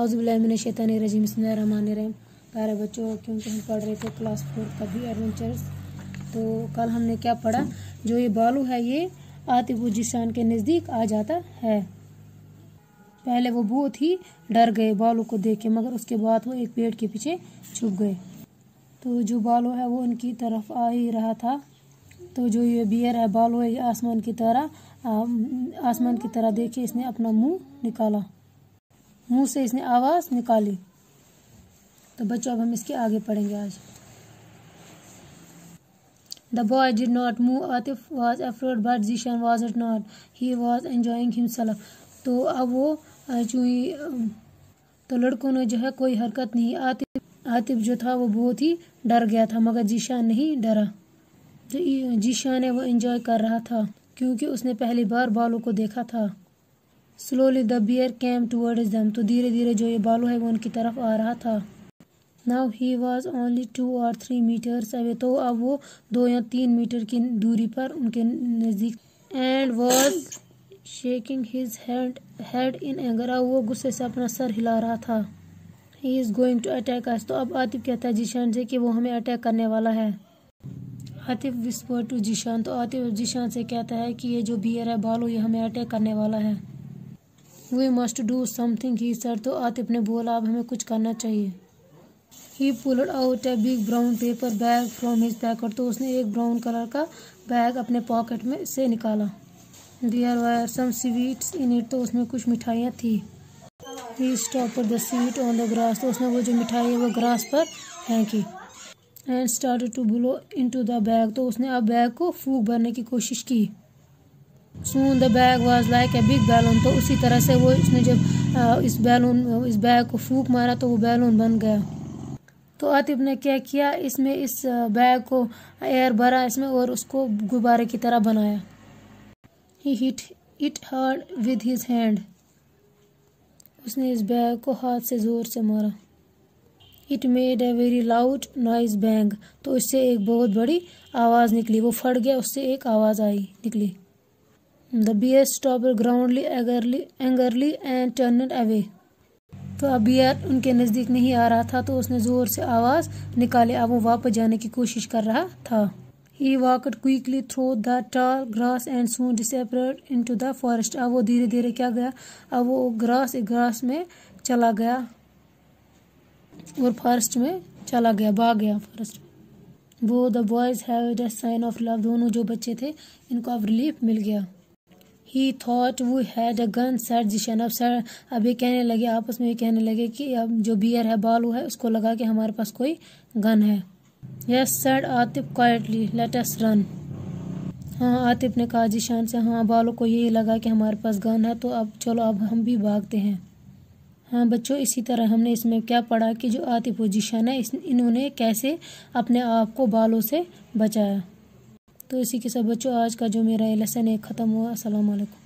औज़ुबिल्लाहिमिनश्शैतानिर्रजीम बिस्मिल्लाहिर्रहमानिर्रहीम। प्यारे बच्चों, क्योंकि हम पढ़ रहे थे क्लास 4 का भी एडवेंचर्स, तो कल हमने क्या पढ़ा, जो ये बालू है ये आतिफ और जीशान के नज़दीक आ जाता है। पहले वो बहुत ही डर गए बालू को देख के, मगर उसके बाद वो एक पेड़ के पीछे छुप गए। तो जो बालू है वो उनकी तरफ आ ही रहा था। तो जो ये बियर है, बालू है, ये आसमान की तरह देखे इसने अपना मुंह निकाला, मुंह से इसने आवाज़ निकाली। तो बच्चों अब हम इसके आगे पढ़ेंगे आज। The boy did not move. Atif was afraid, but Zishan was not. He was enjoying himself. तो अब वो तो लड़कों ने जो है कोई हरकत नहीं। आतिफ जो था वो बहुत ही डर गया था, मगर जीशान नहीं डरा। जो जीशान है वो एंजॉय कर रहा था, क्योंकि उसने पहली बार बालू को देखा था। Slowly the bear came towards them. तो धीरे धीरे जो ये बालू है वो उनकी तरफ आ रहा था। Now he was only 2 or 3 meters away. तो अब वो 2 या 3 मीटर की दूरी पर उनके नज़दीक। And was shaking his head in anger. अब वो गुस्से से अपना सर हिला रहा था। He is going to attack us. तो अब आतिफ कहता है जीशान से कि वो हमें अटैक करने वाला है। Atif whispered to Zeeshan. तो आतिफ जीशान से कहता है कि ये जो बियर है बालू, ये हमें अटैक करने वाला है। We must do something, he said. तो आतिफ ने बोला अब हमें कुछ करना चाहिए। He pulled out a big brown paper bag from his pocket. तो उसने एक ब्राउन कलर का बैग अपने पॉकेट में से निकाला। There were some sweets in it. तो उसमें कुछ मिठाइयाँ थी। He stopped the sweet on the grass. तो उसने वो जो मिठाई है वो ग्रास पर फेंकी। And started to blow into the bag. तो उसने अब बैग को फूंक भरने की कोशिश की। Soon the bag was like a big balloon. तो उसी तरह से वो उसने जब इस बैग को फूंक मारा तो वो बैलून बन गया। तो आतिफ ने क्या किया, इसमें इस बैग को एयर भरा इसमें और उसको गुब्बारे की तरह बनाया। He hit it hard with his hand. उसने इस बैग को हाथ से जोर से मारा। It made a very loud noise, bang. तो इससे एक बहुत बड़ी आवाज़ निकली, वो फट गया, उससे एक आवाज़ निकली। The bear stopped growling angrily and turned away. तो अब बियर उनके नज़दीक नहीं आ रहा था, तो उसने ज़ोर से आवाज़ निकाली। अब वो वापस जाने की कोशिश कर रहा था। He walked quickly through the tall grass and soon disappeared into the forest. अब वो धीरे धीरे क्या गया, अब वो ग्रास में चला गया और फॉरेस्ट में चला गया, भाग गया फॉरेस्ट में। वो the boys had a sign of love. दोनों जो बच्चे थे इनको अब रिलीफ मिल गया। He thought we had a gun, said Zeeshan. अब ये कहने लगे, आपस में ये कहने लगे कि अब जो बियर है बालू है उसको लगा कि हमारे पास कोई गन है। Yes, said Atif quietly. Let us run. हाँ, आतिफ ने कहा जीशान से, हाँ बालू को यही लगा कि हमारे पास गन है, तो अब चलो अब हम भी भागते हैं। हाँ बच्चों, इसी तरह हमने इसमें क्या पढ़ा कि जो आतिफ और जीशान है इन्होंने कैसे अपने आप को बालू से बचाया। तो इसी के साथ बच्चों आज का जो मेरा लेसन है ख़त्म हुआ। अस्सलाम वालेकुम।